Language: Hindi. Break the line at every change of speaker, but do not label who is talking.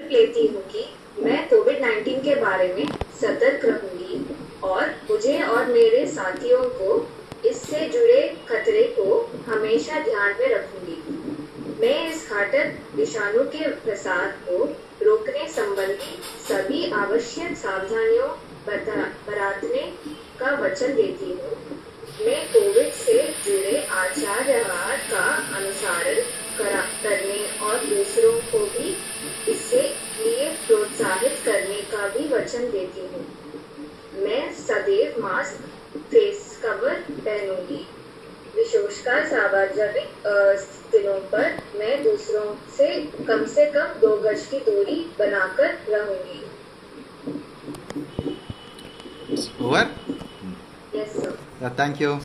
संकल्प लेती हूँ कि मैं कोविड-19 के बारे में सतर्क रहूंगी और मुझे और मेरे साथियों को इससे जुड़े खतरे को हमेशा ध्यान में रखूंगी। मैं इस घातक विषाणु के प्रसार को रोकने संबंधी सभी आवश्यक सावधानियों बरतने का वचन देती हूँ। मैं कोविड से जुड़े आचार व्यवहार का अनुसरण करने और दूसरों को भी इससे लिए प्रोत्साहित करने का भी वचन देती हूँ। मैं सदैव मास्क, फेस कवर पहनूंगी। विशेषकर सार्वजनिक दिनों पर मैं दूसरों से कम 2 गज की दूरी बनाकर रहूंगी।
Over?
Yes, sir.
Yeah, thank you.